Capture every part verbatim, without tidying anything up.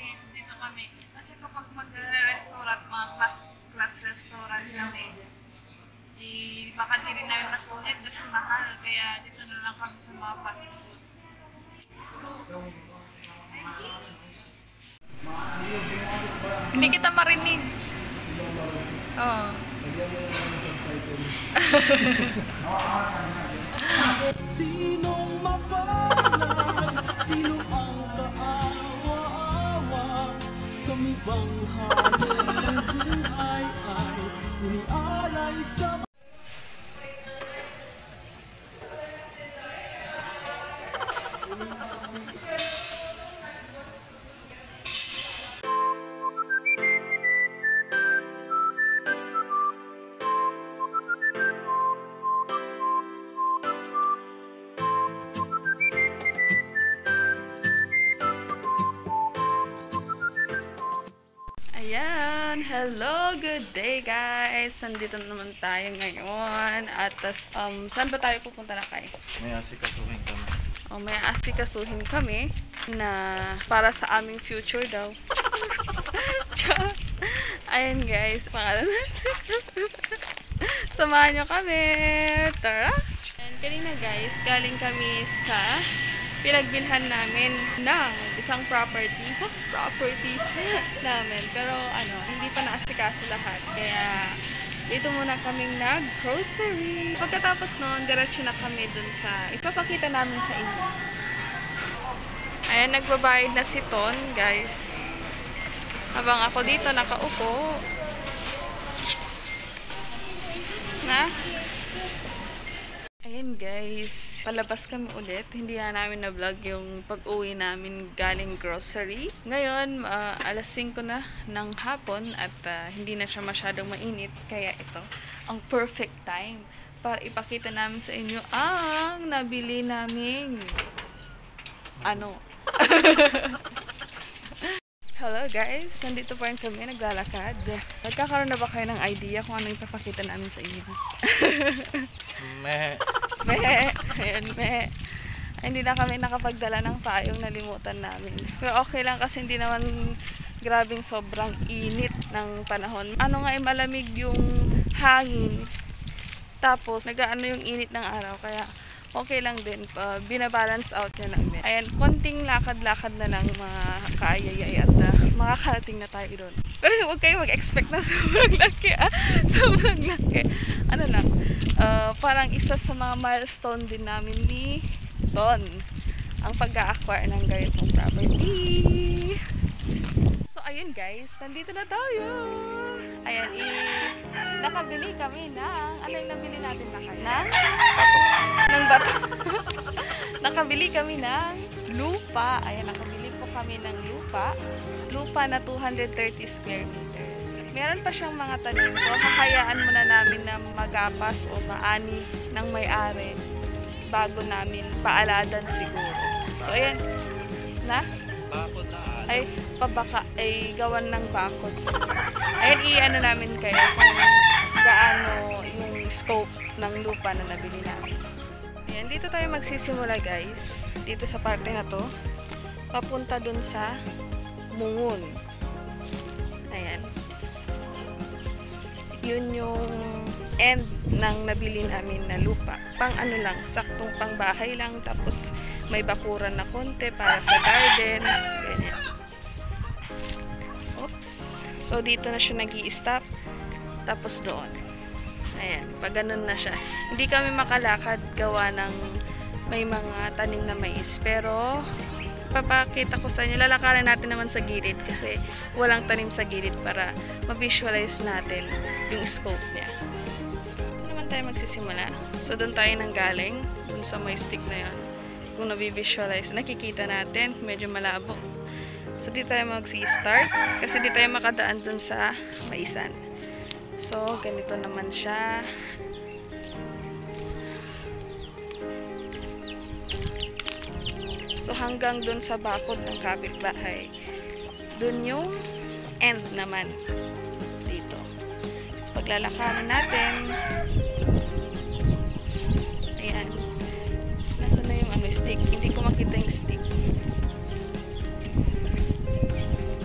guys, dito kami. Kasi kapag mag-restaurant, mga class, class restaurant kami, di, baka di rin namin masulit kasi mahal. Kaya dito na lang kami sa mga fast food. Hindi kita marinig. Oh. Sinong mapalad? Sino ang kaawa-awa? Kami bang halos ang buhay ay inialay sa Ayan, hello, good day guys. Nandito naman tayo ngayon. At tas, um, saan ba tayo pupunta na kayo? May asikasuhin kami. O, may asikasuhin kami na para sa aming future daw. Ayan guys, pangalan. Samahan nyo kami. Tara! Ayan, kanina guys, galing kami sa pinagbilhan namin ng isang property property namin, pero ano, hindi pa naasikaso lahat, kaya dito muna kaming nag-grocery. Pagkatapos noon, diretso na kami dun sa ipapakita namin sa inyo. Ayan, nagbabayad na si Ton guys, habang ako dito nakaupo na. Ayan guys, palabas kami ulit. Hindi na namin na-vlog yung pag-uwi namin galing grocery. Ngayon, uh, alas singko na ng hapon at uh, hindi na siya masyadong mainit. Kaya ito, ang perfect time para ipakita namin sa inyo ang nabili naming ano. Hello guys, nandito pa rin kami, naglalakad. Nagkakaroon na ba kayo ng idea kung ano yung papakita namin sa inyo? Meh. Meh. Ayan, meh. Ay, hindi na kami nakapagdala ng payong, nalimutan namin. Pero okay lang kasi hindi naman grabing sobrang init ng panahon. Ano nga, eh, malamig yung hangin. Tapos, nag-aano yung init ng araw. Kaya, okay lang din. Uh, binabalance out niya namin. Ayan, konting lakad-lakad na lang mga kaayayay at uh, makakarating na tayo doon. Pero huwag kayo mag-expect na sobrang laki, ah. Sobrang laki. Ano lang, uh, parang isa sa mga milestone din namin ni Don, ang pag-a-acquire ng ganitong property. So, ayun guys, nandito na tayo. Ayan, eh, nakabili kami ng, ano yung nabili natin na kayo? Ng? Bato. Ng bato. Nakabili kami ng lupa. Ayan, nakabili po kami ng lupa. Lupa na two hundred thirty square meters. Meron pa siyang mga tanim. So, kakayaan muna namin na magapas o maani ng may-ari bago namin paaladan siguro. So, ayan. Na? Bakod na. Ay, pabaka, ay gawan ng bakod. Ayan, i-ano namin kayo kung gaano yung scope ng lupa na nabili namin. Ayan, dito tayo magsisimula guys. Dito sa parte na to. Papunta dun sa Mungun. Ayan. Yun yung end ng nabili namin na lupa. Pang ano lang, saktong pang bahay lang. Tapos may bakuran na konti para sa garden. Ganyan. Oops. So dito na siya nag-i-stop. Tapos doon. Ayan. Pag ganun na siya. Hindi kami makalakad gawa ng may mga tanim na mais. Pero papakita ko sa inyo. Lalakarin natin naman sa gilid kasi walang tanim sa gilid para ma-visualize natin yung scope niya. Dito naman tayo magsisimula. So doon tayo nang galing. Doon sa may stick na yun. Kung nabivisualize, nakikita natin. Medyo malabo. So dito tayo magsi-start kasi dito tayo makadaan doon sa maisan. So ganito naman siya. So hanggang dun sa bakod ng kapitbahay. Dun yung end naman. Dito. So paglalakaran natin. Ayan. Nasaan na yung ano, stick? Hindi ko makita yung stick.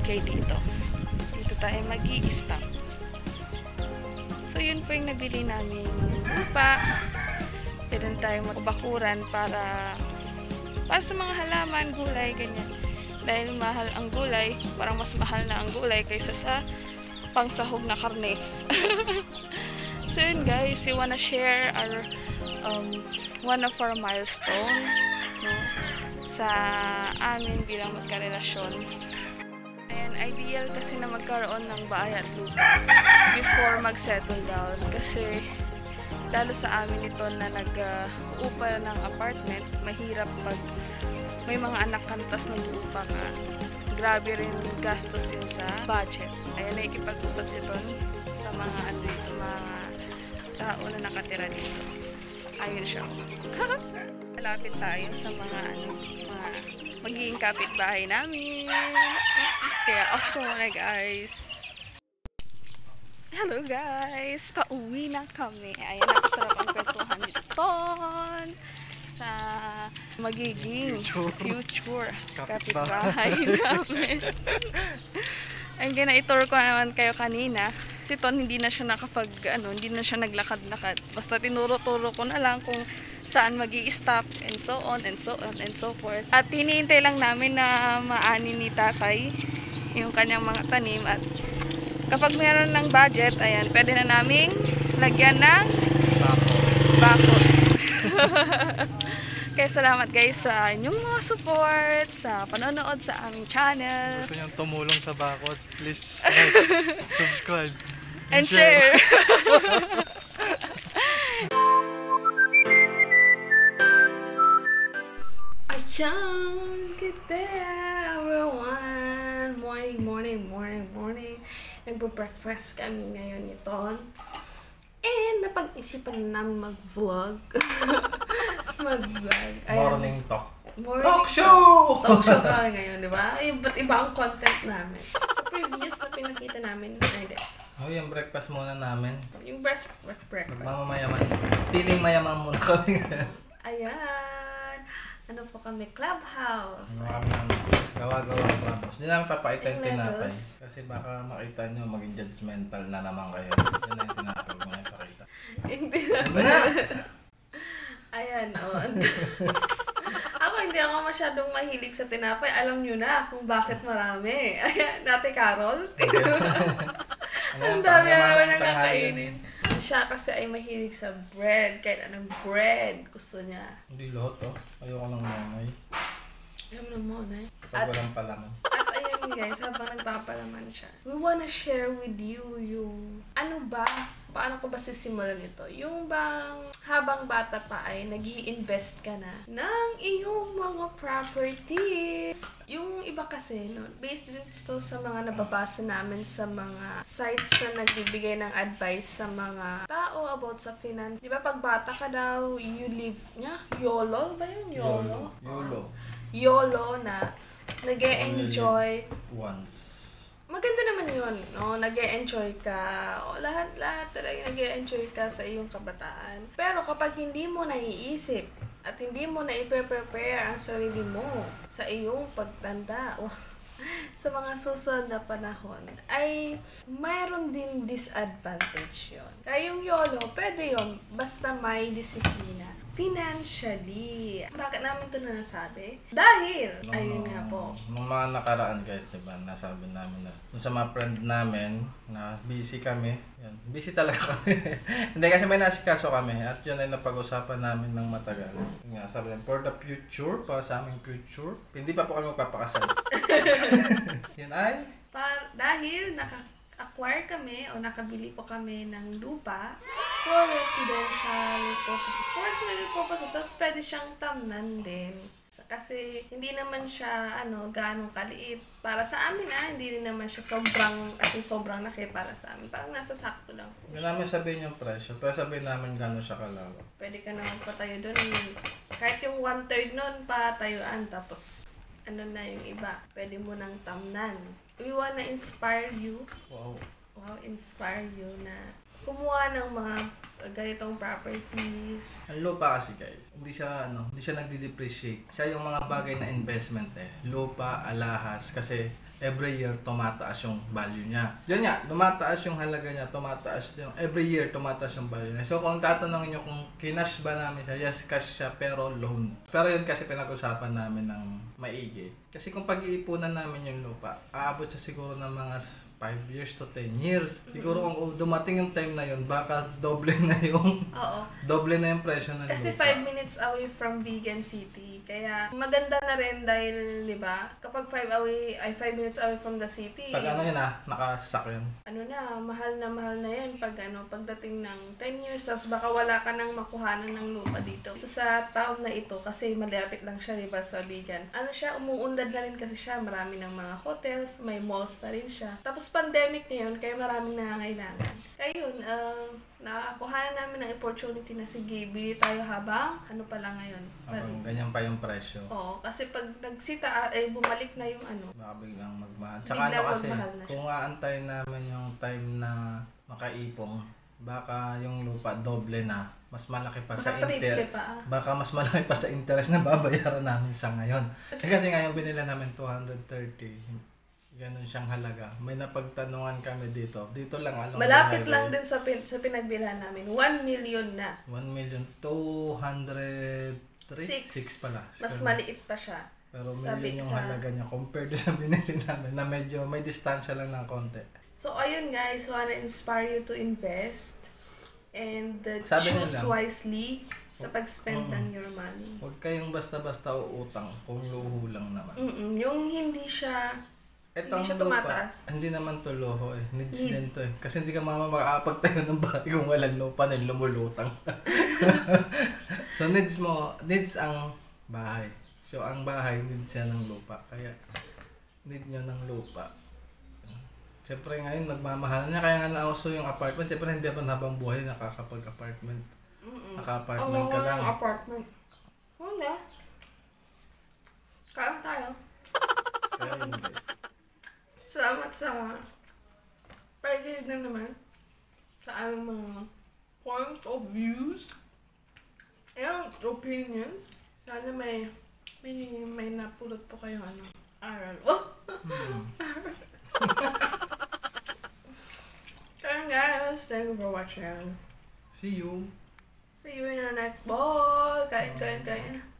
stay dito. Dito tayo mag-i-stop. So yun po yung nabili namin lupa. Pwede tayo magbakuran para para sa mga halaman, gulay, ganyan. Dahil mahal ang gulay, parang mas mahal na ang gulay kaysa sa pangsahog na karne. So yun guys, we wanna share our um, one of our milestone, no, sa amin bilang magkarelasyon. Ayan, ideal kasi na magkaroon ng bahay at lupa before mag-settle down. Kasi lalo sa amin ito na nag-uupa uh, ng apartment, mahirap pag may mga anak kantas ng lupa ka. Grabe rin gastos yun sa budget. Ayan, nakikipag-usap si Ton sa mga ano dito, mga tao na nakatira dito. Ayun siya. Malapit tayo sa mga ano, mga magiging kapitbahay namin. Kaya off ko muna guys. Hello guys! Pauwi na kami. Ayan, nakasarap ang kwentuhan ni Ton sa magiging future kapitbahay namin. Ang gina-tour ko naman kayo kanina. Si Ton hindi na siya nakapag, ano, hindi na siya naglakad-lakad. Basta tinuro-turo ko na lang kung saan magi-stop and so on and so on and so forth. At hinihintay lang namin na maani ni tatay yung kanyang mga tanim. At kapag meron ng budget, ayan, pwede na naming lagyan ng bako. Kaya salamat guys sa inyong mga support, sa panonood sa aming channel. Gusto niyong tumulong sa bakod, please like, subscribe, and, and share. Ayan, good day everyone. Morning, morning, morning, morning. Nagpo-breakfast kami ngayon nito. And napag-isipan namin mag-vlog. Mag-vlog. morning talk. Morning Talk show! Talk show kami ngayon, di ba? Iba't iba ang content namin. Sa previous na pinakita namin, ay hindi. Oh, yung breakfast muna namin. Yung breast breakfast. Magmamayaman. Feeling mayaman muna kami. Ayan. Ano po kami? Clubhouse. Ano kami ng gawa-gawa ng clubhouse. Hindi namin papakita yung Yung tinapay. levels. Kasi baka makita nyo, maging judgmental na naman kayo. Yun na yung tinapay. Huwag mo na ipakita. Hindi Ano na? Ayan, o. Oh. Ako hindi ako masyadong mahilig sa tinapay. Alam nyo na kung bakit marami. Ayan, Ate Carol. Ang dami na naman ang kakainin. Siya kasi ay mahilig sa bread. Kahit anong bread gusto niya. Hindi lahat oh. Ayoko ng mamay. Ayaw mo ng monay. Pag walang palaman. At ayun guys, habang nagpapalaman siya, we wanna share with you yung ano ba, paano ko ba sisimulan ito? Yung bang habang bata pa ay nag-i-invest ka na ng iyong mga properties. Yung iba kasi, no, based din ito sa mga nababasa namin sa mga sites na nagbibigay ng advice sa mga tao about sa finance. Di ba pag bata ka daw, you live niya? YOLO ba yun? YOLO? YOLO. YOLO na nag-e-enjoy. Once. Maganda naman yun, no? Nag-e-enjoy ka. O, lahat-lahat talaga nag-e-enjoy ka sa iyong kabataan. Pero kapag hindi mo naiisip at hindi mo na i-prepare ang sarili mo sa iyong pagtanda o sa mga susunod na panahon, ay mayroon din disadvantage yun. Kaya yung YOLO, pwede yun, basta may disiplina. Financially. Bakit namin ito na nasabi? Dahil, Nung, ayun nga po. Nung mga nakaraan guys, diba, nasabi namin na dun sa mga friend namin na busy kami. Yan, busy talaga kami. Hindi kasi may nasikaso kami at yun ay napag-usapan namin ng matagal. Yung nga, sabi namin, for the future, para sa aming future, hindi pa po kami magpapakasal. Yun ay? Pa- dahil naka-acquire kami o nakabili po kami ng lupa for residential purposes. For residential purposes, tapos pwede siyang tamnan din. Kasi hindi naman siya ano ganong kaliit para sa amin ah, hindi rin naman siya sobrang as in sobrang laki para sa amin. Parang nasa sakto lang. Hindi namin sabihin yung presyo, pero sabihin namin gano'n siya kalawak. Pwede ka naman patayo doon. Kahit yung one-third nun patayuan tapos ano na yung iba. Pwede mo nang tamnan. We wanna inspire you. Wow. Wow, inspire you na kumuha ng mga ganitong properties. Ang lupa kasi guys, hindi siya ano, hindi siya nagde-depreciate. Siya yung mga bagay na investment eh. Lupa, alahas, kasi every year tumataas yung value niya. Yun nga, tumataas yung halaga niya, tumataas yung every year tumataas yung value niya. So kung tatanungin niyo kung kinash ba namin siya, yes, cash siya pero loan. Pero yun kasi pinag-usapan namin ng maigi. Kasi kung pag-iipunan namin yung lupa, aabot siya siguro ng mga five years to ten years. Siguro kung dumating yung time na yun, baka doble na yung Oo. doble na yung presyo ng Kasi lupa. five minutes away from Vegan City. Kaya maganda na rin dahil, di ba, kapag five away, ay five minutes away from the city, Pag ano yun ah, nakasak yun. ano na, mahal na mahal na yan pag ano, pagdating ng ten years, tapos baka wala ka nang makuhanan ng lupa dito. Ito sa town na ito, kasi malapit lang siya, di ba, sa Vegan. Ano siya, umuunlad na rin kasi siya, marami ng mga hotels, may malls na rin siya. Tapos pandemic ngayon, kaya maraming nangangailangan. Kaya yun, uh, nakakuha na namin ng opportunity na sige, bili tayo habang ano pala ngayon. Habang ganyan pa yung presyo. Oo, kasi pag nagsita, ay bumalik na yung ano. Baka biglang magmahal. Tsaka Biglang ano kasi, magmahal na siya. kung aantayin namin yung time na makaipong, baka yung lupa doble na. Mas malaki pa sa Baka triple interest. pa ah. Baka mas malaki pa sa interest na babayaran namin sa ngayon. Eh, kasi ngayon binila namin two hundred thirty. Ganon siyang halaga. May napagtanungan kami dito. Dito lang along Malapit the lang highway. din sa, pin, sa pinagbilhan namin. one million na. one million two hundred three? Six. six pala. Mas maliit pa siya. Pero Sabi million yung sa- halaga niya compared sa binili namin na medyo may distansya lang ng konti. So, ayun guys, wanna inspire you to invest and uh, Sabi choose nila, wisely sa pag-spend Mm-mm. ng your money. Huwag kayong basta-basta uutang kung luho lang naman. Mm-mm. Yung hindi siya Etong siya lupa, tumataas. hindi naman to luho eh. Needs Need. din to eh. Kasi hindi ka mama makakapagtayo ng bahay kung walang lupa na lumulutang. So needs mo, needs ang bahay. So ang bahay needs siya ng lupa. Kaya need nyo ng lupa. Siyempre ngayon nagmamahal na, kaya nga nauso yung apartment. Siyempre hindi pa habang buhay nakakapag-apartment. Mm-mm. Naka-apartment ka Ang lang. mga apartment. Wala. Kaya tayo. Kaya hindi. Salamat sa pakikinig na naman sa aming mga point of views and opinions. Sana may may, may napulot po kayo ano, aral. Oh! Hmm. Kaya guys, thank you for watching. See you. See you in our next vlog. Kain, kain, kain.